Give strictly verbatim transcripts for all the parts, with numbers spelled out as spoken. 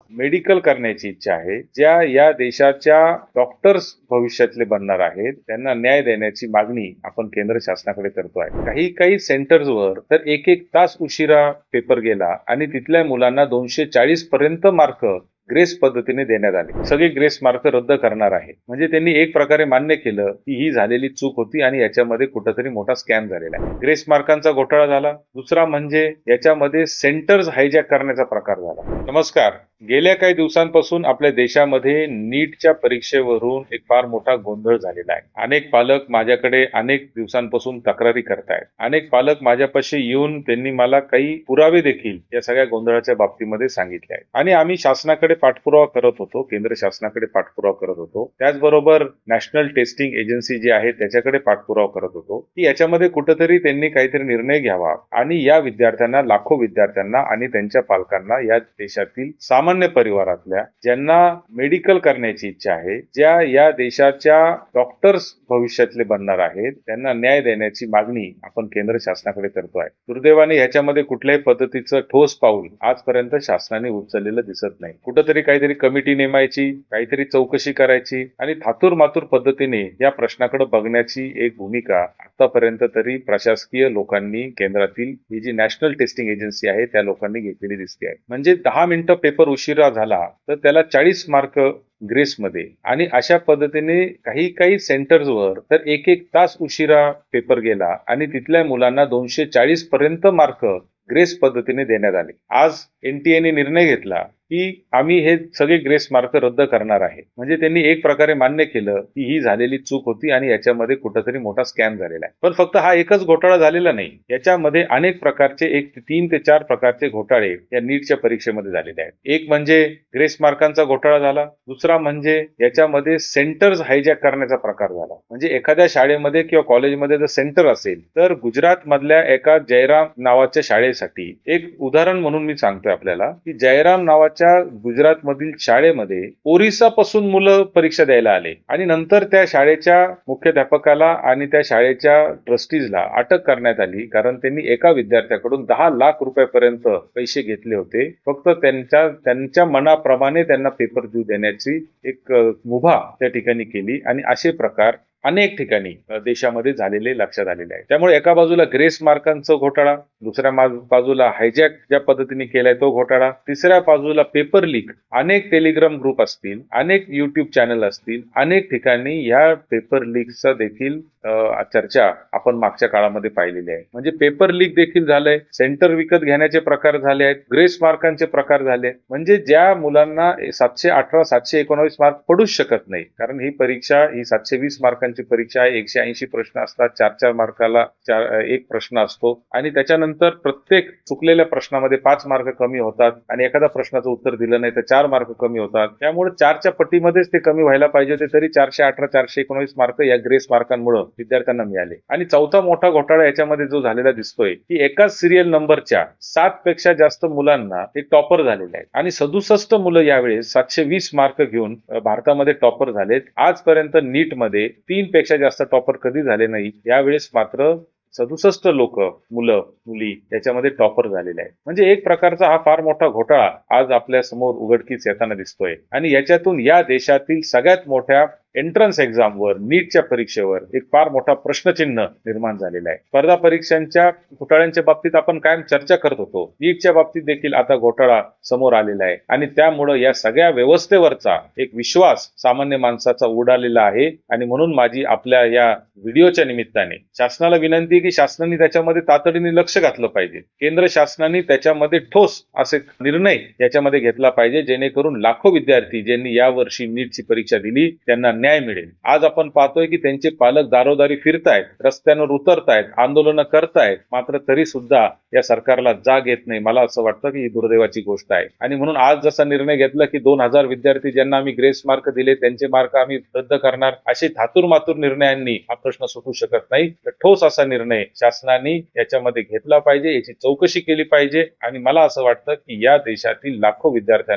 Medical करण्याची इच्छा आहे, ज्या या देशाच्या डॉक्टर्स भविष्यातले बनणार आहेत, त्यांना न्याय देण्याची मागणी आपण केंद्र शासनाकडे करतो आहे. काही काही सेंटर्सवर तर एक एक तास उशिरा पेपर गेला आणि तिथल्या मुलांना दोनशे चाळीस पर्यंत मार्क ग्रेस पद्धतीने देण्यात आले. सगळे ग्रेस मार्क रद्द करणार आहे. म्हणजे त्यांनी एक प्रकारे मान्य केलं की ही झालेली चूक होती आणि याच्यामध्ये कुठेतरी मोठा स्कॅम झालेला आहे. ग्रेस मार्कांचा घोटाळा झाला. दुसरा म्हणजे याच्यामध्ये सेंटर्स हायजॅक करण्याचा प्रकार झाला. नमस्कार. गेल्या काही दिवसांपासून आपल्या देशामध्ये नीटच्या परीक्षेवरून एक फार मोठा गोंधळ झालेला आहे. अनेक पालक माझ्याकडे अनेक दिवसांपासून तक्रारी करतायत. अनेक पालक माझ्यापाशी येऊन त्यांनी मला काही पुरावे देखील या सगळ्या गोंधळाच्या बाबतीमध्ये सांगितले आहेत. आणि आम्ही शासनाकडे पाठपुरावा करत होतो, केंद्र शासनाकडे पाठपुरावा करत होतो. त्याचबरोबर नॅशनल टेस्टिंग एजन्सी जी आहे त्याच्याकडे पाठपुरावा करत होतो की याच्यामध्ये कुठेतरी त्यांनी काहीतरी निर्णय घ्यावा आणि या विद्यार्थ्यांना, लाखो विद्यार्थ्यांना आणि त्यांच्या पालकांना या देशातील सामान्य परिवारातल्या ज्यांना मेडिकल करण्याची इच्छा आहे, ज्या या देशाच्या डॉक्टर्स भविष्यातले बनणार आहेत, त्यांना न्याय देण्याची मागणी आपण केंद्र शासनाकडे करतो आहे. दुर्दैवाने ह्याच्यामध्ये कुठल्याही पद्धतीचं ठोस पाऊल आजपर्यंत शासनाने उचललेलं दिसत नाही. कुठंतरी काहीतरी कमिटी नेमायची, काहीतरी चौकशी करायची आणि थातूर मातूर पद्धतीने या प्रश्नाकडे बघण्याची एक भूमिका आतापर्यंत तरी प्रशासकीय लोकांनी, केंद्रातील ही जी नॅशनल टेस्टिंग एजन्सी आहे त्या लोकांनी घेतलेली दिसते आहे. म्हणजे दहा मिनिटं पेपर उशिरा झाला तर त्याला चाळीस मार्क ग्रेसमध्ये आणि अशा पद्धतीने काही काही सेंटर्सवर तर एक एक तास उशिरा पेपर गेला आणि तिथल्या मुलांना दोनशे चाळीस पर्यंत मार्क ग्रेस पद्धतीने देण्यात आले. आज एनटीएने निर्णय घेतला की आम्ही हे सगळे ग्रेस मार्क रद्द करणार आहे. म्हणजे त्यांनी एक प्रकारे मान्य केलं की ही झालेली चूक होती आणि याच्यामध्ये कुठेतरी मोठा स्कॅम झालेला आहे. पण फक्त हा एकच घोटाळा झालेला नाही, याच्यामध्ये अनेक प्रकारचे एक तीन ते चार प्रकारचे घोटाळे या नीटच्या परीक्षेमध्ये झालेले आहेत. एक म्हणजे ग्रेस मार्कांचा घोटाळा झाला. दुसरा म्हणजे याच्यामध्ये सेंटर्स हायजॅक करण्याचा प्रकार झाला. म्हणजे एखाद्या शाळेमध्ये किंवा कॉलेजमध्ये जर सेंटर असेल तर गुजरात मधल्या एका जयराम नावाच्या शाळेसाठी, एक उदाहरण म्हणून मी सांगतोय आपल्याला की जयराम नावाच्या गुजरात मधील शाळेमध्ये ओरिसा पासून मुलं परीक्षा द्यायला आले आणि नंतर त्या शाळेच्या मुख्याध्यापकाला आणि त्या शाळेच्या ट्रस्टीजला अटक करण्यात आली, कारण त्यांनी एका विद्यार्थ्याकडून दहा लाख रुपयापर्यंत पैसे घेतले होते, फक्त त्यांच्या त्यांच्या मनाप्रमाणे त्यांना पेपर देऊ देण्याची एक मुभा त्या ठिकाणी केली. आणि असे प्रकार अनेक ठिकाणी देशामध्ये झालेले लक्षात आलेले आहे. त्यामुळे एका बाजूला ग्रेस मार्कांचा घोटाळा, दुसऱ्या बाजूला हायजॅक ज्या पद्धतीने केलाय तो घोटाळा, तिसऱ्या बाजूला पेपर लीक. अनेक टेलिग्राम ग्रुप असतील, अनेक युट्यूब चॅनल असतील, अनेक ठिकाणी या पेपर लीकचा देखील चर्चा आपण मागच्या काळामध्ये पाहिलेली आहे. म्हणजे पेपर लीक देखील झालंय, सेंटर विकत घेण्याचे प्रकार झाले आहेत, ग्रेस मार्कांचे प्रकार झाले. म्हणजे ज्या मुलांना सातशे अठरा सातशे एकोणावीस मार्क पडूच शकत नाही, कारण ही परीक्षा ही सातशे वीस मार्कांची परीक्षा आहे. एकशे ऐंशी प्रश्न असतात, चार चार मार्काला चार एक प्रश्न असतो आणि त्याच्यानंतर प्रत्येक चुकलेल्या प्रश्नामध्ये पाच मार्क कमी होतात आणि एखाद्या प्रश्नाचं उत्तर दिलं नाही तर चार मार्क कमी होतात. त्यामुळे चारच्या पट्टीमध्येच ते कमी व्हायला पाहिजे होते, तरी चारशे अठरा चारशे एकोणवीस मार्क या ग्रेस मार्कांमुळे विद्यार्थ्यांना मिळाले. आणि चौथा मोठा घोटाळा याच्यामध्ये जो झालेला दिसतोय की एकाच सिरियल नंबरच्या सात पेक्षा जास्त मुलांना ते टॉपर झालेले आहेत आणि सदुसष्ट मुलं यावेळेस सातशे वीस मार्क घेऊन भारतामध्ये टॉपर झालेत. आजपर्यंत नीटमध्ये तीन पेक्षा जास्त टॉपर कधी झाले नाही, यावेळेस मात्र सदुसष्ट लोक, मुलं मुली याच्यामध्ये टॉपर झालेले आहेत. म्हणजे एक प्रकारचा हा फार मोठा घोटाळा आज आपल्या समोर उघडकीस येताना दिसतोय आणि याच्यातून या देशातील सगळ्यात मोठ्या एंट्रन्स एक्झामवर, नीटच्या परीक्षेवर एक फार मोठा प्रश्नचिन्ह निर्माण झालेला आहे. स्पर्धा परीक्षांच्या घोटाळ्यांच्या बाबतीत आपण कायम चर्चा करत होतो, नीटच्या बाबतीत देखील आता घोटाळा समोर आलेला आहे आणि त्यामुळे या सगळ्या व्यवस्थेवरचा एक विश्वास सामान्य माणसाचा उडालेला आहे. आणि म्हणून माझी आपल्या या व्हिडिओच्या निमित्ताने शासनाला विनंती की शासनाने त्याच्यामध्ये तातडीने लक्ष घातलं पाहिजे. केंद्र शासनाने त्याच्यामध्ये ठोस असे निर्णय याच्यामध्ये घेतला पाहिजे, जेणेकरून लाखो विद्यार्थी ज्यांनी यावर्षी नीटची परीक्षा दिली त्यांना न्याय मिळेल. आज आपण पाहतोय की त्यांचे पालक दारोदारी फिरतायत, रस्त्यावर उतरतायत, आंदोलनं करतायत, मात्र तरी सुद्धा या सरकारला जाग येत नाही. मला असं वाटतं की ही दुर्दैवाची गोष्ट आहे. आणि म्हणून आज जसा निर्णय घेतला की दोन हजार विद्यार्थी ज्यांना आम्ही ग्रेस मार्क दिले त्यांचे मार्क आम्ही रद्द करणार, असे थातूर मातूर निर्णयांनी हा प्रश्न सुटू शकत नाही. तर ठोस असा निर्णय शासनाने याच्यामध्ये घेतला पाहिजे, याची चौकशी केली पाहिजे. आणि मला असं वाटतं की या देशातील लाखो विद्यार्थ्यांना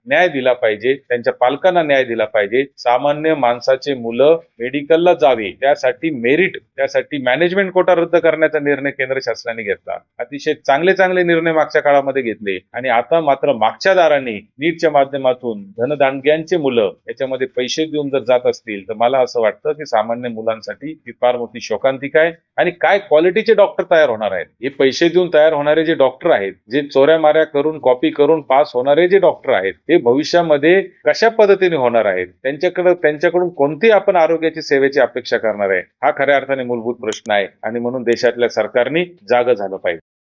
न्याय दिला पाहिजे, त्यांच्या पालकांना न्याय दिला पाहिजे. सामान्य माणसाचे मुलं मेडिकलला जावे त्यासाठी मेरिट, त्यासाठी मॅनेजमेंट कोटा रद्द करण्याचा निर्णय केंद्र शासनाने घेतला. अतिशय चांगले चांगले निर्णय मागच्या काळामध्ये घेतले आणि आता मात्र मागच्या दाराने नीटच्या माध्यमातून धनदांडग्यांचे मुलं याच्यामध्ये पैसे देऊन जर जात असतील तर मला असं वाटतं की सामान्य मुलांसाठी ही फार मोठी शोकांतिका आहे. आणि काय क्वालिटीचे डॉक्टर तयार होणार आहेत, हे पैसे देऊन तयार होणारे जे डॉक्टर आहेत, जे चोऱ्या माऱ्या करून कॉपी करून पास होणारे जे डॉक्टर आहेत, हे भविष्यामध्ये कशा पद्धतीने होणार आहेत, त्यांच्याकडे त्यांच्याकडून कोणती आपण आरोग्याची सेवेची अपेक्षा करणार आहे, हा खऱ्या अर्थाने मूलभूत प्रश्न आहे. आणि म्हणून देशातल्या सरकारने जागं झालं पाहिजे.